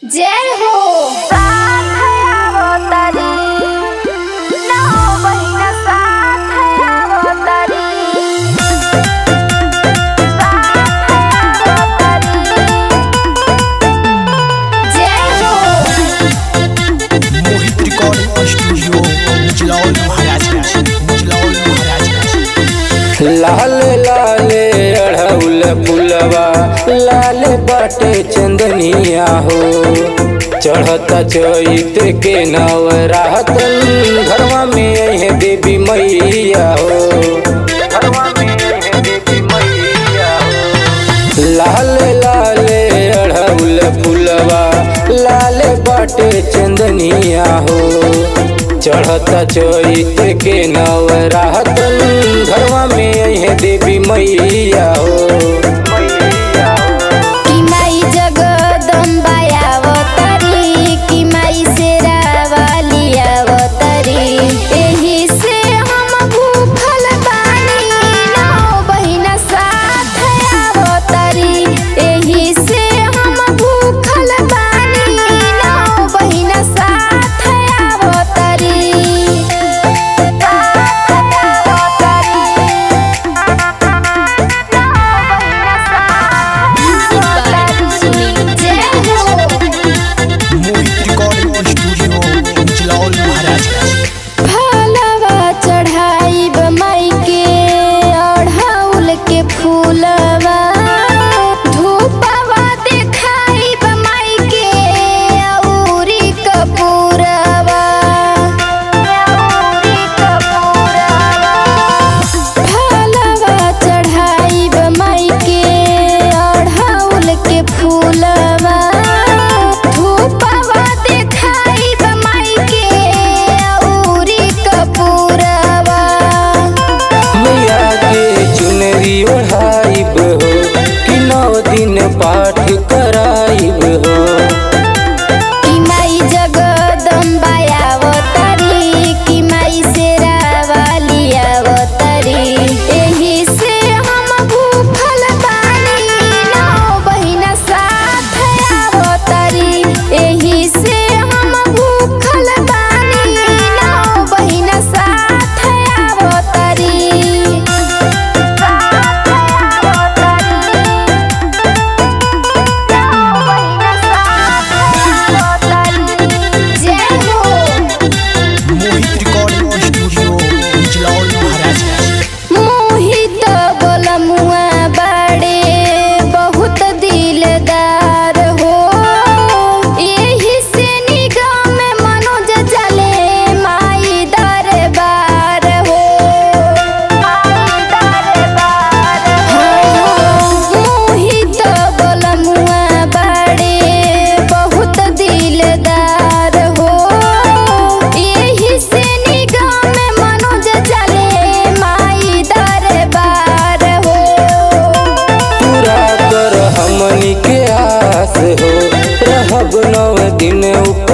जय हो साथ आवतारी नौ बहिना साथ आवतारी जय हो मोहित रिकॉर्डिंग स्टूडियो मुजलाओल महाराजगंज। लाल लाले अढ़ौल फुलवा लाल बाटे चंदनिया हो। चढ़ता चैत के नवरातन घरवा में है देवी मैया हो। घरवा में है देवी मैया हो। लाल लाले अढ़ौल फुलवा लाल बाटे चंदनिया हो। चढ़ता चैत के नवरातन घरवा में है देवी मैया हो। कि माई जगदम्बा आवतारी कि माई शेरावाली आवतारी एही से हम भूखल बानी नौ बहिना साथ आवतारी एही से हम भूखल बानी नौ बहिना साथ आवतारी। Mohit recording studio Mujlaol Maharajganj. फलवा चढ़ाइब माई के अढ़ौल के फूलवा धूपवा देखाइब माई के औरी कपूरवा फलवा चढ़ाइब माई के अढ़ौल के फूलवा धूपवा देखाइब माई के औरी कपूरवा। मैया के चुनरी ओढ़ाइब हो कि 9 दिन पाठ कराइब हो। कि माई जगदम्बा आवतारी कि माई शेरावाली आवतारी एही से हम भूखल बानी नौ बहिना साथ आवतारी एही से हम भूखल बानी नौ बहिना साथ आवतारी। जय हो मोहित रिकॉर्डिंग स्टूडियो मुजलाओल महाराजगंज। मोहित बोलमुआ बड़े बहुत दिलदार हो एही से निगम मनोज चले माई दरबार हो। मोहित बोलमुआ बड़े बहुत दिलदार हो एही से निगम मनोज चले माई दरबार हो। पूरा कर हमनी के आस हो रहब 9 दिन